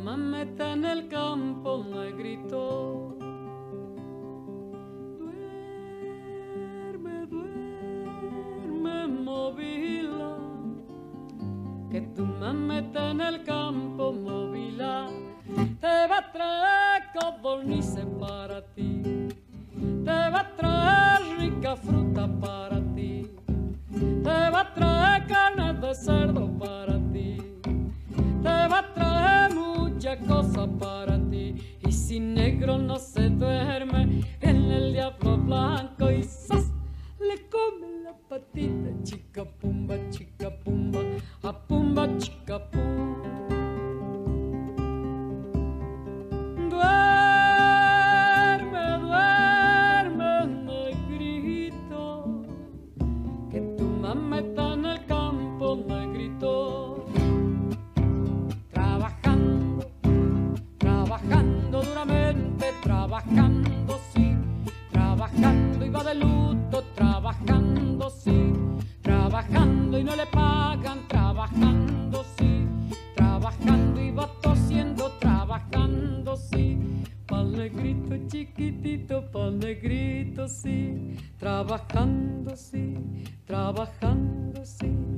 mamá está en el campo, negrito. Duerme, duerme, movila, que tu mamá está en el campo, movila. Te va a traer codornices para ti, te va a traer rica fruta para ti, te va a traer carne de cerdo para ti, te va a traer muchas cosas para ti. Y si negro no se duerme, en el diablo blanco y ¡zas! Le come la patita, chica pumba, a pumba, chica pumba. Duerme, duerme, negrito, que tu mamá está en el campo, negrito. Trabajando, trabajando duramente, trabajando, sí, trabajando y va de luto, trabajando, sí, trabajando y no le pagan, trabajando, sí, trabajando y va tosiendo, trabajando, sí, pa'l negrito chiquitito, pa'l negrito, sí, trabajando, sí, trabajando, sí.